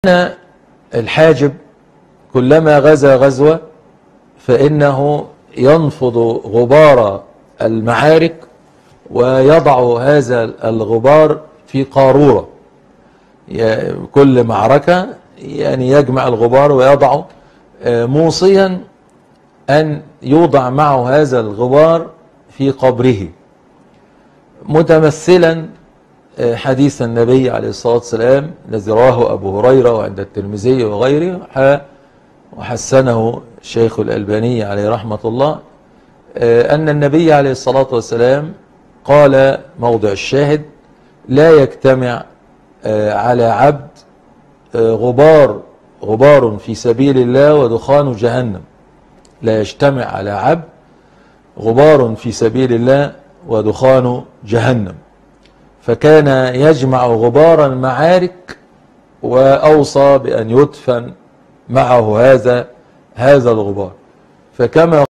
أن الحاجب كلما غزا غزوة فإنه ينفض غبار المعارك ويضع هذا الغبار في قارورة. كل معركة يعني يجمع الغبار ويضعه، موصيا أن يوضع معه هذا الغبار في قبره، متمثلا حديث النبي عليه الصلاة والسلام الذي رواه أبو هريرة وعند الترمذي وغيره وحسنه الشيخ الألباني عليه رحمة الله، أن النبي عليه الصلاة والسلام قال موضع الشاهد: لا يجتمع على عبد غبار في سبيل الله ودخان جهنم. لا يجتمع على عبد غبار في سبيل الله ودخان جهنم. فكان يجمع غبار المعارك وأوصى بأن يدفن معه هذا الغبار. فكما